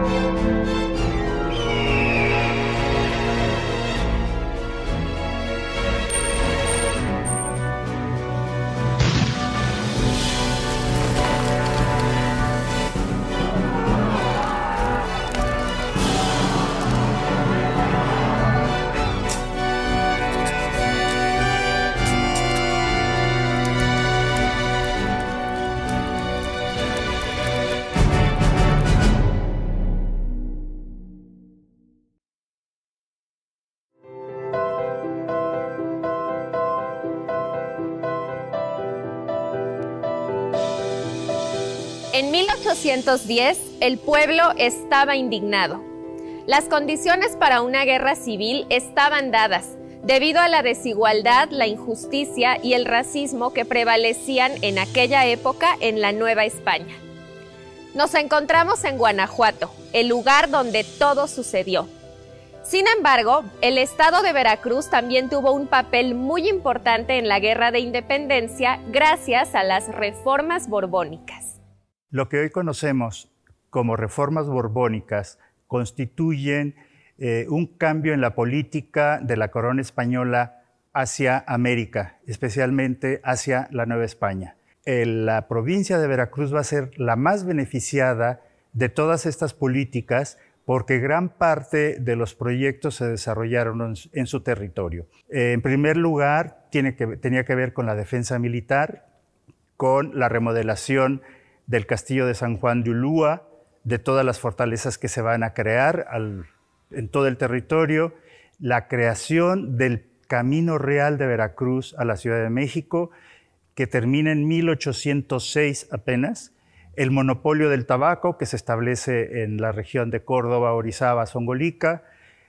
En 1810, el pueblo estaba indignado. Las condiciones para una guerra civil estaban dadas, debido a la desigualdad, la injusticia y el racismo que prevalecían en aquella época en la Nueva España. Nos encontramos en Guanajuato, el lugar donde todo sucedió. Sin embargo, el estado de Veracruz también tuvo un papel muy importante en la Guerra de Independencia gracias a las reformas borbónicas. Lo que hoy conocemos como reformas borbónicas constituyen un cambio en la política de la corona española hacia América, especialmente hacia la Nueva España. La provincia de Veracruz va a ser la más beneficiada de todas estas políticas porque gran parte de los proyectos se desarrollaron en su territorio. En primer lugar, tenía que ver con la defensa militar, con la remodelación del castillo de San Juan de Ulúa, de todas las fortalezas que se van a crear en todo el territorio, la creación del Camino Real de Veracruz a la Ciudad de México, que termina en 1806 apenas, el monopolio del tabaco que se establece en la región de Córdoba, Orizaba, Zongolica,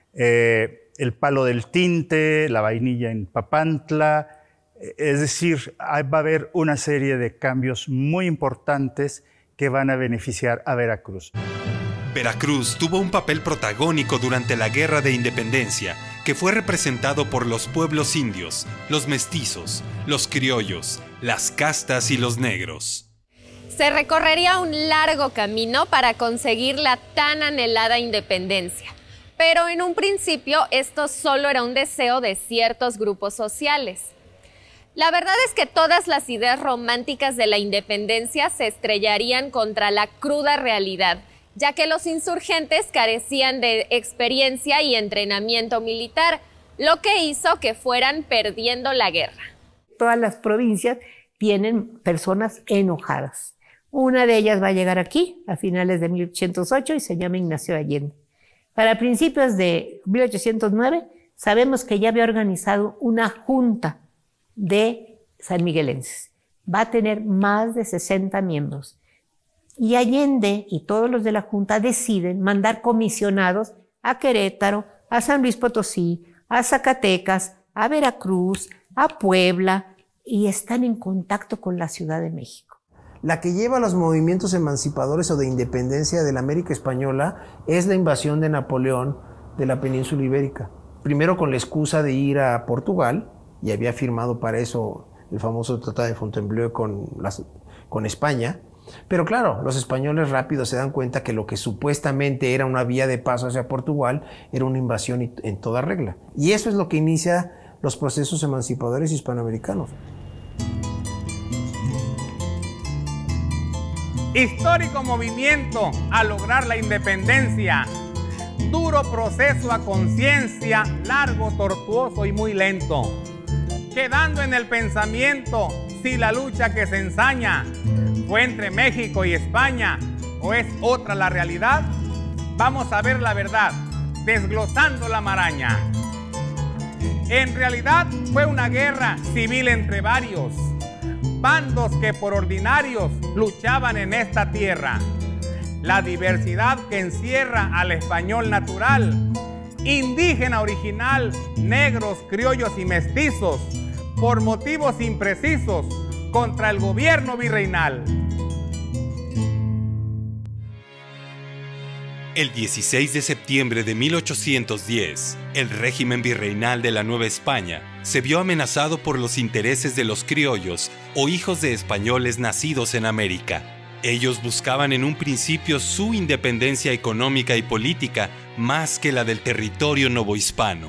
el palo del tinte, la vainilla en Papantla. Es decir, va a haber una serie de cambios muy importantes que van a beneficiar a Veracruz. Veracruz tuvo un papel protagónico durante la Guerra de Independencia, que fue representado por los pueblos indios, los mestizos, los criollos, las castas y los negros. Se recorrería un largo camino para conseguir la tan anhelada independencia. Pero en un principio esto solo era un deseo de ciertos grupos sociales. La verdad es que todas las ideas románticas de la independencia se estrellarían contra la cruda realidad, ya que los insurgentes carecían de experiencia y entrenamiento militar, lo que hizo que fueran perdiendo la guerra. Todas las provincias tienen personas enojadas. Una de ellas va a llegar aquí a finales de 1808 y se llama Ignacio Allende. Para principios de 1809 sabemos que ya había organizado una junta de sanmiguelenses. Va a tener más de 60 miembros. Y Allende y todos los de la Junta deciden mandar comisionados a Querétaro, a San Luis Potosí, a Zacatecas, a Veracruz, a Puebla, y están en contacto con la Ciudad de México. La que lleva los movimientos emancipadores o de independencia de la América Española es la invasión de Napoleón de la península ibérica. Primero con la excusa de ir a Portugal, y había firmado para eso el famoso Tratado de Fontainebleau con España. Pero claro, los españoles rápido se dan cuenta que lo que supuestamente era una vía de paso hacia Portugal era una invasión en toda regla. Y eso es lo que inicia los procesos emancipadores hispanoamericanos. Histórico movimiento a lograr la independencia. Duro proceso a conciencia, largo, tortuoso y muy lento. Quedando en el pensamiento si la lucha que se ensaña fue entre México y España o es otra la realidad. Vamos a ver la verdad, desglosando la maraña. En realidad fue una guerra civil entre varios bandos que por ordinarios luchaban en esta tierra. La diversidad que encierra al español natural, indígena original, negros, criollos y mestizos, por motivos imprecisos, contra el gobierno virreinal. El 16 de septiembre de 1810, el régimen virreinal de la Nueva España se vio amenazado por los intereses de los criollos o hijos de españoles nacidos en América. Ellos buscaban en un principio su independencia económica y política más que la del territorio novohispano.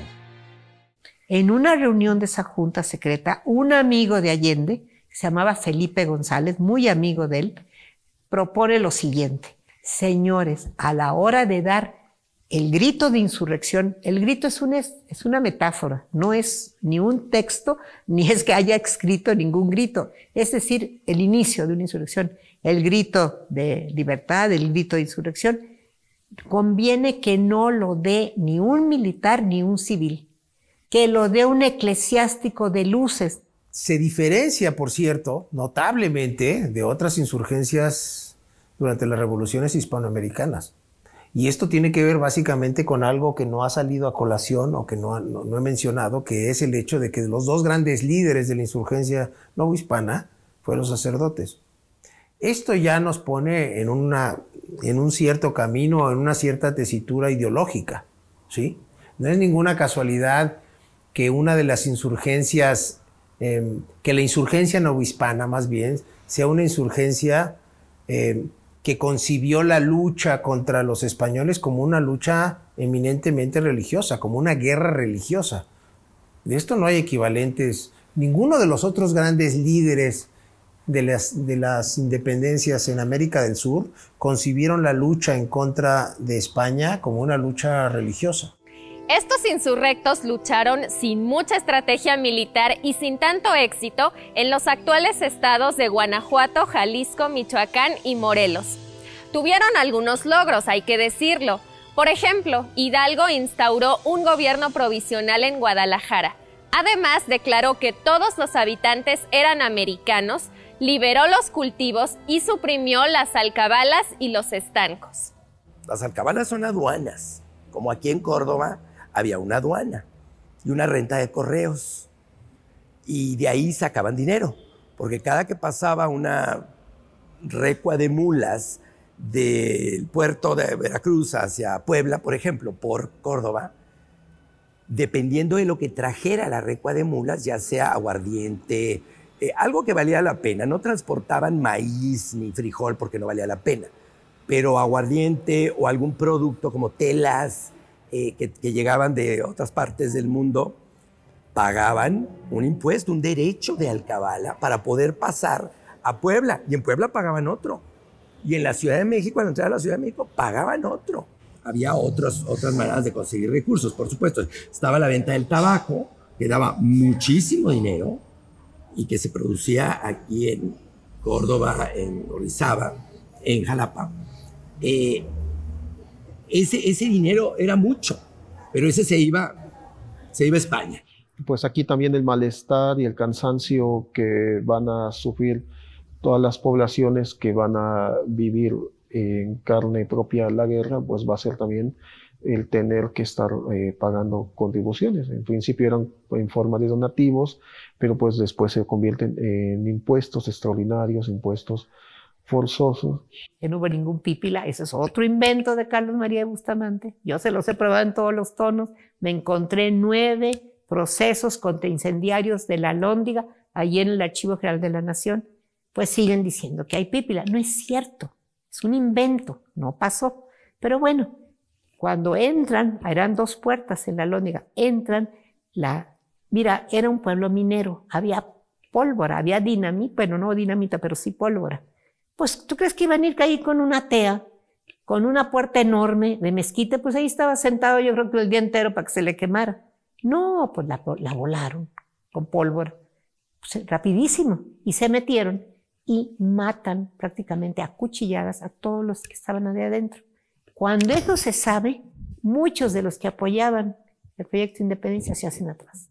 En una reunión de esa junta secreta, un amigo de Allende, que se llamaba Felipe González, muy amigo de él, propone lo siguiente: señores, a la hora de dar el grito de insurrección, el grito es una metáfora, no es ni un texto, ni es que haya escrito ningún grito, es decir, el inicio de una insurrección, el grito de libertad, el grito de insurrección, conviene que no lo dé ni un militar ni un civil, que lo dé un eclesiástico de luces. Se diferencia, por cierto, notablemente de otras insurgencias durante las revoluciones hispanoamericanas. Y esto tiene que ver básicamente con algo que no ha salido a colación o que no he mencionado, que es el hecho de que los dos grandes líderes de la insurgencia novohispana fueron sacerdotes. Esto ya nos pone en un cierto camino, en una cierta tesitura ideológica, ¿sí? No es ninguna casualidad que una de las insurgencias, que la insurgencia novohispana más bien, sea una insurgencia que concibió la lucha contra los españoles como una lucha eminentemente religiosa, como una guerra religiosa. De esto no hay equivalentes. Ninguno de los otros grandes líderes de las independencias en América del Sur concibieron la lucha en contra de España como una lucha religiosa. Estos insurrectos lucharon sin mucha estrategia militar y sin tanto éxito en los actuales estados de Guanajuato, Jalisco, Michoacán y Morelos. Tuvieron algunos logros, hay que decirlo. Por ejemplo, Hidalgo instauró un gobierno provisional en Guadalajara. Además, declaró que todos los habitantes eran americanos, liberó los cultivos y suprimió las alcabalas y los estancos. Las alcabalas son aduanas, como aquí en Córdoba había una aduana y una renta de correos. Y de ahí sacaban dinero, porque cada que pasaba una recua de mulas del puerto de Veracruz hacia Puebla, por ejemplo, por Córdoba, dependiendo de lo que trajera la recua de mulas, ya sea aguardiente, algo que valía la pena. No transportaban maíz ni frijol porque no valía la pena, pero aguardiente o algún producto como telas, que llegaban de otras partes del mundo, pagaban un impuesto, un derecho de alcabala para poder pasar a Puebla. Y en Puebla pagaban otro. Y en la Ciudad de México, al entrar a la Ciudad de México, pagaban otro. Había otras maneras de conseguir recursos, por supuesto. Estaba la venta del tabaco, que daba muchísimo dinero y que se producía aquí en Córdoba, en Orizaba, en Jalapa. Ese dinero era mucho, pero ese se iba a España. Pues aquí también el malestar y el cansancio que van a sufrir todas las poblaciones que van a vivir en carne propia la guerra, pues va a ser también el tener que estar pagando contribuciones. En principio eran en forma de donativos, pero pues después se convierten en impuestos extraordinarios, impuestos forzosos. Que no hubo ningún pípila, ese es otro invento de Carlos María de Bustamante. Yo se los he probado en todos los tonos. Me encontré 9 procesos contra incendiarios de la Alhóndiga allí en el Archivo General de la Nación. Pues siguen diciendo que hay pípila. No es cierto, es un invento, no pasó. Pero bueno, cuando entran, eran 2 puertas en la Alhóndiga, entran, mira, era un pueblo minero, había pólvora, había dinamita, bueno, no dinamita, pero sí pólvora. Pues, ¿tú crees que iban a ir ahí con una tea, con una puerta enorme de mezquite? Pues ahí estaba sentado yo creo que el día entero para que se le quemara. No, pues la volaron con pólvora, pues, rapidísimo, y se metieron y matan prácticamente a cuchilladas a todos los que estaban ahí adentro. Cuando eso se sabe, muchos de los que apoyaban el proyecto de independencia se hacen atrás.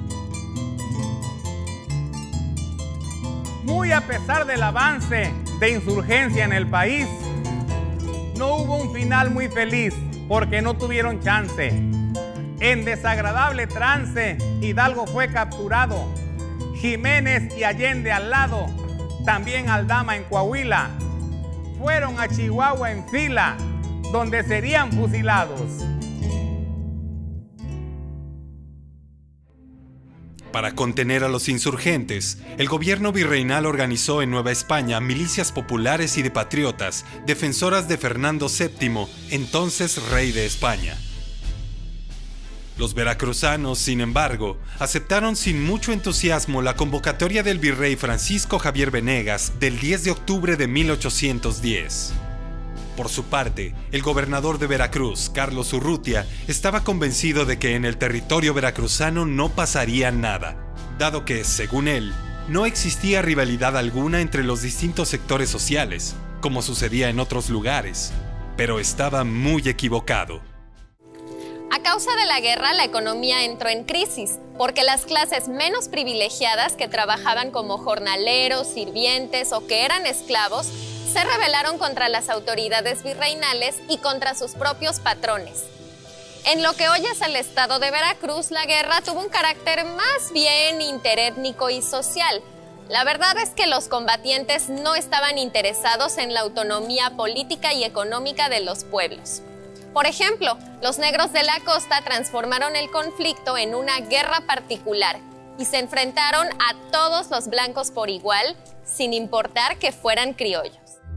Muy a pesar del avance de insurgencia en el país, no hubo un final muy feliz porque no tuvieron chance. En desagradable trance, Hidalgo fue capturado, Jiménez y Allende al lado, también Aldama en Coahuila. Fueron a Chihuahua en fila, donde serían fusilados. Para contener a los insurgentes, el gobierno virreinal organizó en Nueva España milicias populares y de patriotas, defensoras de Fernando VII, entonces rey de España. Los veracruzanos, sin embargo, aceptaron sin mucho entusiasmo la convocatoria del virrey Francisco Javier Venegas del 10 de octubre de 1810. Por su parte, el gobernador de Veracruz, Carlos Urrutia, estaba convencido de que en el territorio veracruzano no pasaría nada, dado que, según él, no existía rivalidad alguna entre los distintos sectores sociales, como sucedía en otros lugares, pero estaba muy equivocado. A causa de la guerra, la economía entró en crisis, porque las clases menos privilegiadas que trabajaban como jornaleros, sirvientes o que eran esclavos, se rebelaron contra las autoridades virreinales y contra sus propios patrones. En lo que hoy es el estado de Veracruz, la guerra tuvo un carácter más bien interétnico y social. La verdad es que los combatientes no estaban interesados en la autonomía política y económica de los pueblos. Por ejemplo, los negros de la costa transformaron el conflicto en una guerra particular y se enfrentaron a todos los blancos por igual, sin importar que fueran criollos.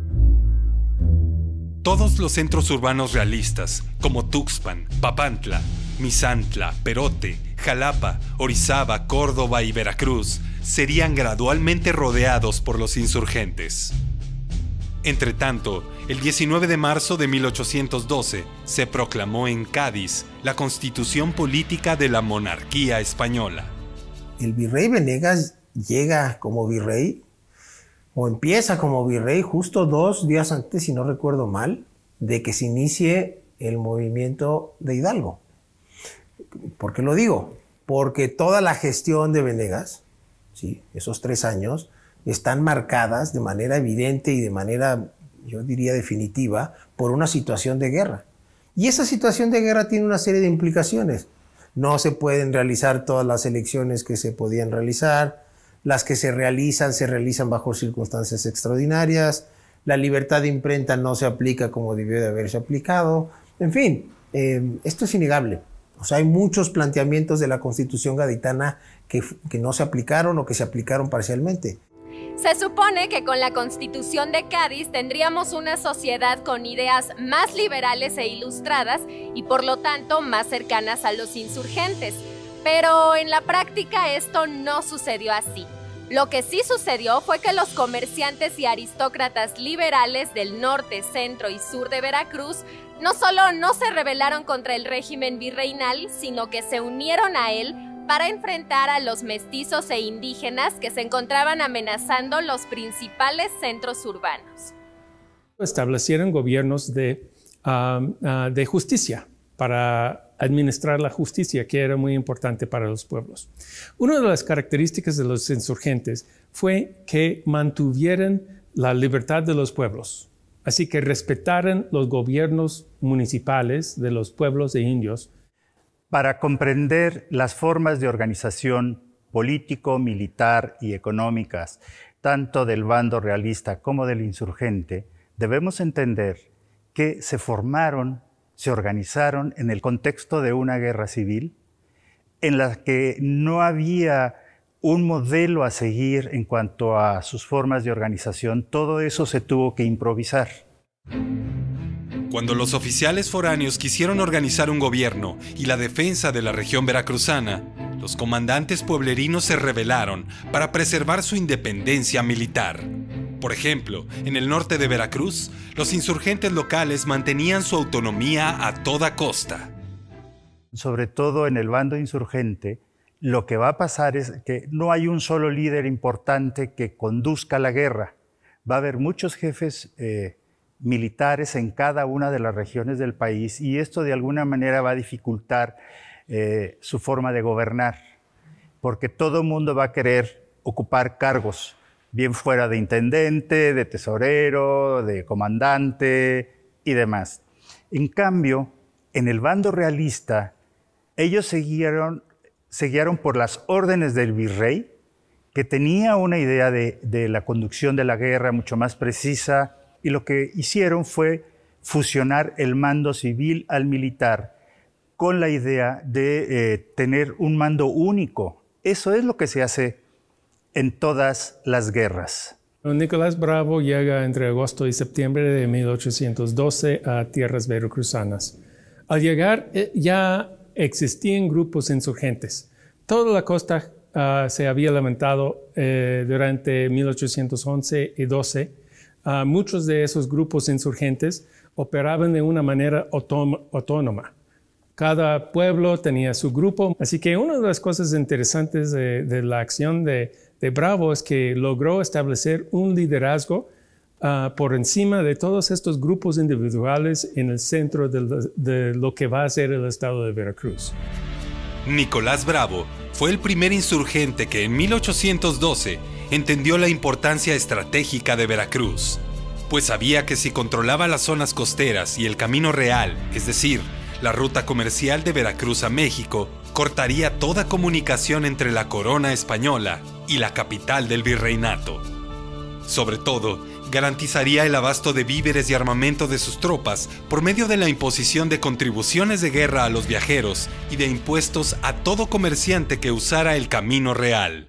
Todos los centros urbanos realistas, como Tuxpan, Papantla, Misantla, Perote, Jalapa, Orizaba, Córdoba y Veracruz, serían gradualmente rodeados por los insurgentes. Entretanto, el 19 de marzo de 1812 se proclamó en Cádiz la constitución política de la monarquía española. El virrey Venegas llega como virrey, o empieza como virrey justo 2 días antes, si no recuerdo mal, de que se inicie el movimiento de Hidalgo. ¿Por qué lo digo? Porque toda la gestión de Venegas, ¿sí?, esos 3 años, están marcadas de manera evidente y de manera, yo diría, definitiva, por una situación de guerra. Y esa situación de guerra tiene una serie de implicaciones. No se pueden realizar todas las elecciones que se podían realizar. Las que se realizan bajo circunstancias extraordinarias. La libertad de imprenta no se aplica como debió de haberse aplicado. En fin, esto es innegable. O sea, hay muchos planteamientos de la Constitución gaditana que no se aplicaron o que se aplicaron parcialmente. Se supone que con la Constitución de Cádiz tendríamos una sociedad con ideas más liberales e ilustradas y por lo tanto más cercanas a los insurgentes. Pero en la práctica esto no sucedió así. Lo que sí sucedió fue que los comerciantes y aristócratas liberales del norte, centro y sur de Veracruz no solo no se rebelaron contra el régimen virreinal, sino que se unieron a él para enfrentar a los mestizos e indígenas que se encontraban amenazando los principales centros urbanos. Establecieron gobiernos de justicia para administrar la justicia, que era muy importante para los pueblos. Una de las características de los insurgentes fue que mantuvieran la libertad de los pueblos, así que respetaran los gobiernos municipales de los pueblos de indios. Para comprender las formas de organización político, militar y económicas, tanto del bando realista como del insurgente, debemos entender que se organizaron en el contexto de una guerra civil en la que no había un modelo a seguir en cuanto a sus formas de organización. Todo eso se tuvo que improvisar. Cuando los oficiales foráneos quisieron organizar un gobierno y la defensa de la región veracruzana, los comandantes pueblerinos se rebelaron para preservar su independencia militar. Por ejemplo, en el norte de Veracruz, los insurgentes locales mantenían su autonomía a toda costa. Sobre todo en el bando insurgente, lo que va a pasar es que no hay un solo líder importante que conduzca la guerra. Va a haber muchos jefes militares en cada una de las regiones del país y esto de alguna manera va a dificultar su forma de gobernar, porque todo el mundo va a querer ocupar cargos, bien fuera de intendente, de tesorero, de comandante y demás. En cambio, en el bando realista, ellos se guiaron por las órdenes del virrey, que tenía una idea de la conducción de la guerra mucho más precisa, y lo que hicieron fue fusionar el mando civil al militar con la idea de tener un mando único Eso es lo que se hace en todas las guerras. Nicolás Bravo llega entre agosto y septiembre de 1812 a tierras veracruzanas. Al llegar ya existían grupos insurgentes. Toda la costa se había levantado durante 1811 y 12. Muchos de esos grupos insurgentes operaban de una manera autónoma. Cada pueblo tenía su grupo. Así que una de las cosas interesantes de la acción de Bravo es que logró establecer un liderazgo por encima de todos estos grupos individuales en el centro de lo que va a ser el estado de Veracruz. Nicolás Bravo fue el primer insurgente que en 1812 entendió la importancia estratégica de Veracruz, pues sabía que si controlaba las zonas costeras y el camino real, es decir, la ruta comercial de Veracruz a México, cortaría toda comunicación entre la corona española y la capital del virreinato. Sobre todo, garantizaría el abasto de víveres y armamento de sus tropas por medio de la imposición de contribuciones de guerra a los viajeros y de impuestos a todo comerciante que usara el camino real.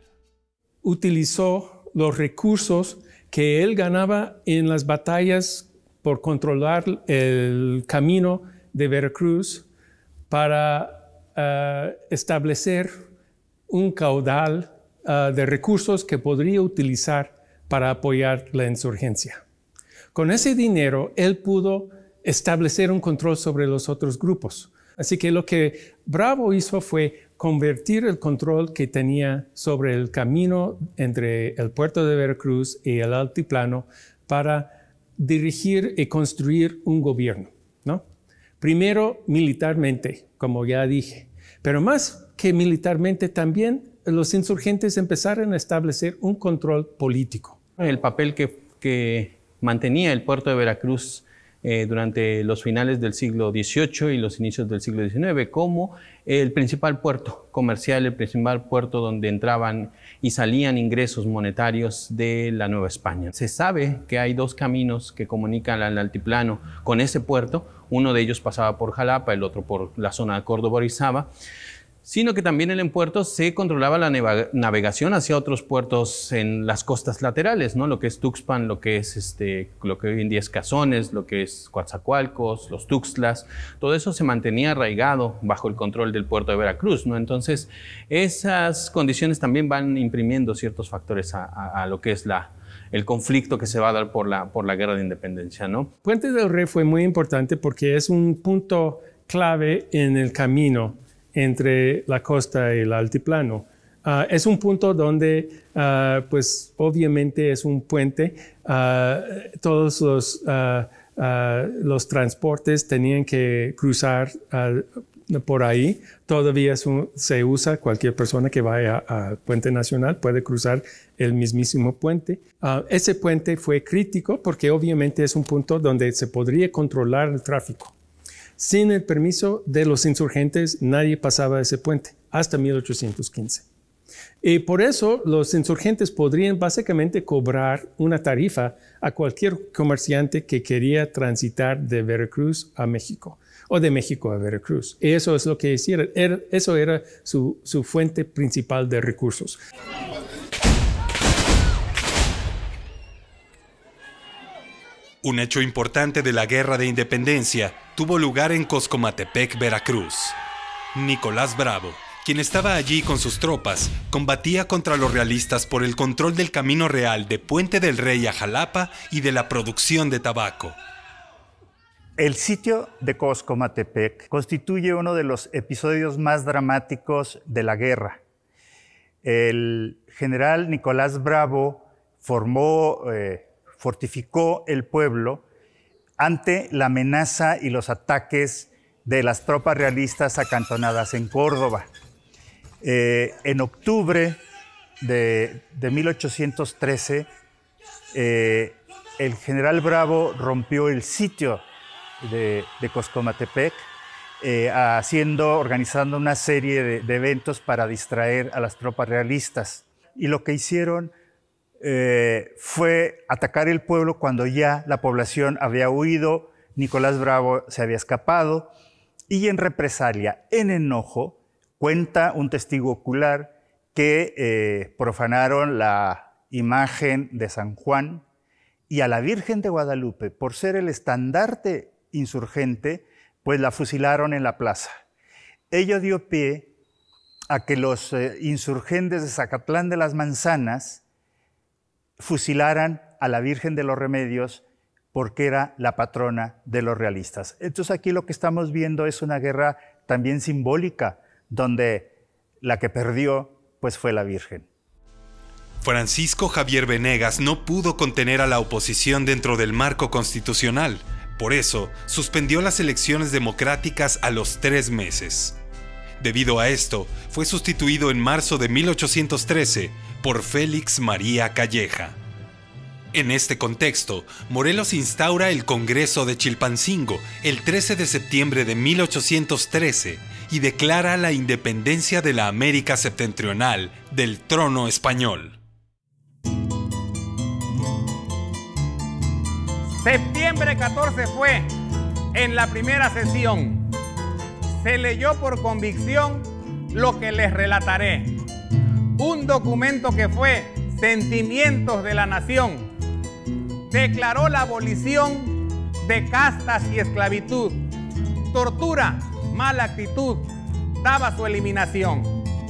Utilizó los recursos que él ganaba en las batallas por controlar el camino de Veracruz para establecer un caudal de recursos que podría utilizar para apoyar la insurgencia. Con ese dinero, él pudo establecer un control sobre los otros grupos. Así que lo que Bravo hizo fue convertir el control que tenía sobre el camino entre el puerto de Veracruz y el altiplano para dirigir y construir un gobierno, ¿no? Primero militarmente, como ya dije, pero más que militarmente también los insurgentes empezaron a establecer un control político. El papel que mantenía el puerto de Veracruz durante los finales del siglo XVIII y los inicios del siglo XIX como el principal puerto comercial, el principal puerto donde entraban y salían ingresos monetarios de la Nueva España. Se sabe que hay dos caminos que comunican al altiplano con ese puerto. Uno de ellos pasaba por Jalapa, el otro por la zona de Córdoba-Orizaba, sino que también en el puerto se controlaba la navegación hacia otros puertos en las costas laterales, ¿no? Lo que es Tuxpan, lo que hoy en día es Cazones, lo que es Coatzacoalcos, los Tuxtlas, todo eso se mantenía arraigado bajo el control del puerto de Veracruz, ¿no? Entonces, esas condiciones también van imprimiendo ciertos factores a lo que es el conflicto que se va a dar por la guerra de independencia, ¿no? Puente del Rey fue muy importante porque es un punto clave en el camino entre la costa y el altiplano. Es un punto donde, pues obviamente es un puente. Todos los transportes tenían que cruzar por ahí. Todavía se usa, cualquier persona que vaya al Puente Nacional puede cruzar el mismísimo puente. Ese puente fue crítico porque obviamente es un punto donde se podría controlar el tráfico. Sin el permiso de los insurgentes, nadie pasaba ese puente hasta 1815. Y por eso los insurgentes podrían básicamente cobrar una tarifa a cualquier comerciante que quería transitar de Veracruz a México o de México a Veracruz. Y eso es lo que hicieron. Eso era su fuente principal de recursos. Un hecho importante de la Guerra de Independencia tuvo lugar en Coscomatepec, Veracruz. Nicolás Bravo, quien estaba allí con sus tropas, combatía contra los realistas por el control del camino real de Puente del Rey a Jalapa y de la producción de tabaco. El sitio de Coscomatepec constituye uno de los episodios más dramáticos de la guerra. El general Nicolás Bravo fortificó el pueblo ante la amenaza y los ataques de las tropas realistas acantonadas en Córdoba. En octubre de 1813, el general Bravo rompió el sitio de Coscomatepec, organizando una serie de eventos para distraer a las tropas realistas. Y lo que hicieron fue atacar el pueblo cuando ya la población había huido, Nicolás Bravo se había escapado, y en represalia, en enojo, cuenta un testigo ocular que profanaron la imagen de San Juan, y a la Virgen de Guadalupe, por ser el estandarte insurgente, pues la fusilaron en la plaza. Ello dio pie a que los insurgentes de Zacatlán de las Manzanas fusilaran a la Virgen de los Remedios porque era la patrona de los realistas. Entonces aquí lo que estamos viendo es una guerra también simbólica, donde la que perdió pues fue la Virgen. Francisco Javier Venegas no pudo contener a la oposición dentro del marco constitucional. Por eso, suspendió las elecciones democráticas a los 3 meses. Debido a esto, fue sustituido en marzo de 1813 por Félix María Calleja. En este contexto, Morelos instaura el Congreso de Chilpancingo el 13 de septiembre de 1813 y declara la independencia de la América septentrional del trono español. Septiembre 14 fue en la primera sesión. Se leyó por convicción lo que les relataré. Un documento que fue Sentimientos de la Nación. Declaró la abolición de castas y esclavitud. Tortura, mala actitud, daba su eliminación.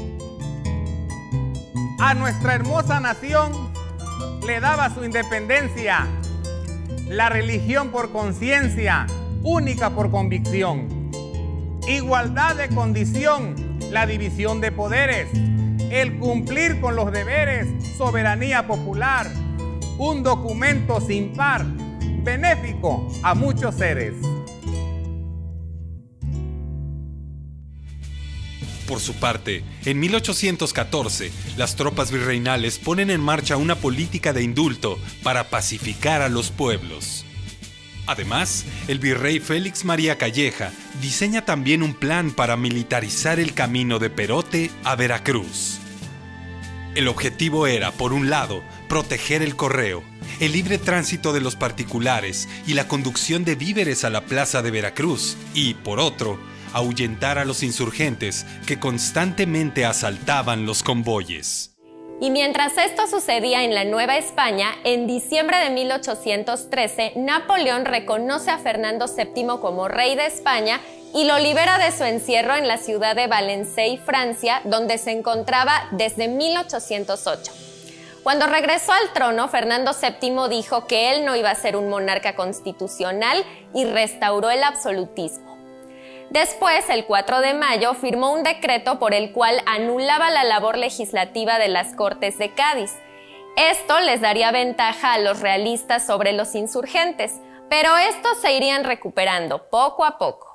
A nuestra hermosa nación le daba su independencia. La religión por conciencia, única por convicción. Igualdad de condición, la división de poderes, el cumplir con los deberes, soberanía popular, un documento sin par, benéfico a muchos seres. Por su parte, en 1814, las tropas virreinales ponen en marcha una política de indulto para pacificar a los pueblos. Además, el virrey Félix María Calleja diseña también un plan para militarizar el camino de Perote a Veracruz. El objetivo era, por un lado, proteger el correo, el libre tránsito de los particulares y la conducción de víveres a la plaza de Veracruz, y, por otro, ahuyentar a los insurgentes que constantemente asaltaban los convoyes. Y mientras esto sucedía en la Nueva España, en diciembre de 1813, Napoleón reconoce a Fernando VII como rey de España y lo libera de su encierro en la ciudad de Valenciennes, Francia, donde se encontraba desde 1808. Cuando regresó al trono, Fernando VII dijo que él no iba a ser un monarca constitucional y restauró el absolutismo. Después, el 4 de mayo, firmó un decreto por el cual anulaba la labor legislativa de las Cortes de Cádiz. Esto les daría ventaja a los realistas sobre los insurgentes, pero estos se irían recuperando poco a poco.